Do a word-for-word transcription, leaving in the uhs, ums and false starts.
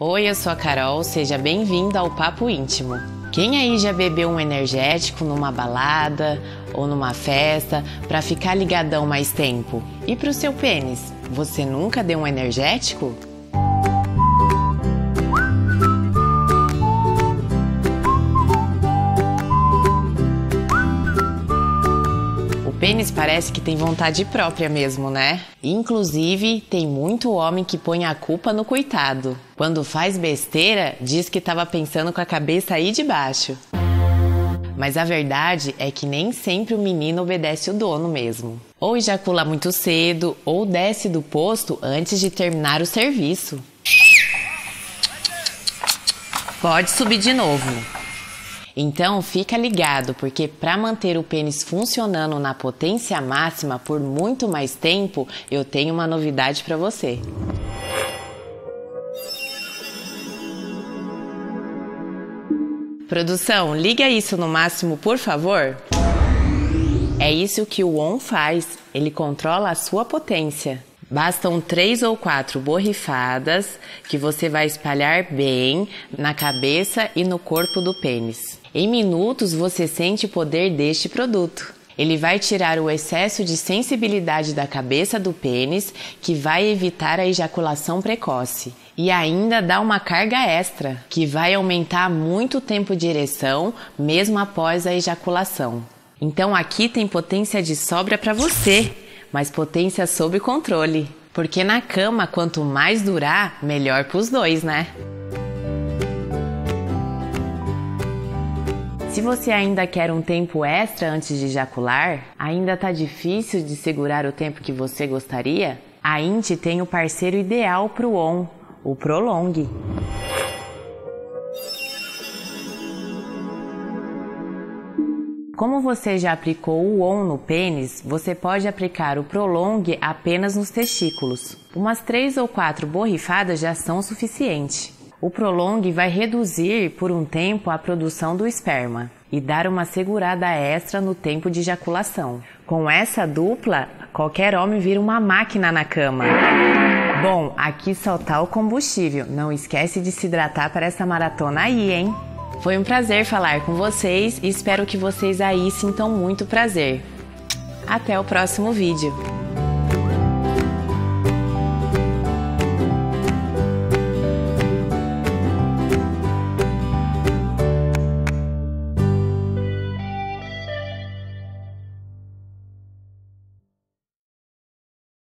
Oi, eu sou a Carol, seja bem-vindo ao Papo Íntimo. Quem aí já bebeu um energético numa balada ou numa festa para ficar ligadão mais tempo? E pro seu pênis, você nunca deu um energético? O pênis parece que tem vontade própria mesmo, né? Inclusive, tem muito homem que põe a culpa no coitado. Quando faz besteira, diz que estava pensando com a cabeça aí de baixo. Mas a verdade é que nem sempre o menino obedece o dono mesmo. Ou ejacula muito cedo, ou desce do posto antes de terminar o serviço. Pode subir de novo. Então fica ligado, porque para manter o pênis funcionando na potência máxima por muito mais tempo, eu tenho uma novidade para você. Produção, liga isso no máximo, por favor. É isso que o On faz, ele controla a sua potência. Bastam três ou quatro borrifadas que você vai espalhar bem na cabeça e no corpo do pênis. Em minutos você sente o poder deste produto. Ele vai tirar o excesso de sensibilidade da cabeça do pênis, que vai evitar a ejaculação precoce. E ainda dá uma carga extra, que vai aumentar muito o tempo de ereção, mesmo após a ejaculação. Então aqui tem potência de sobra para você, mas potência sob controle. Porque na cama, quanto mais durar, melhor para os dois, né? Se você ainda quer um tempo extra antes de ejacular, ainda tá difícil de segurar o tempo que você gostaria, a Inti tem o parceiro ideal para o On, o Prolong. Como você já aplicou o On no pênis, você pode aplicar o Prolong apenas nos testículos. Umas três ou quatro borrifadas já são o suficiente. O Prolong vai reduzir por um tempo a produção do esperma e dar uma segurada extra no tempo de ejaculação. Com essa dupla, qualquer homem vira uma máquina na cama. Bom, aqui só tá o combustível. Não esquece de se hidratar para essa maratona aí, hein? Foi um prazer falar com vocês e espero que vocês aí sintam muito prazer. Até o próximo vídeo.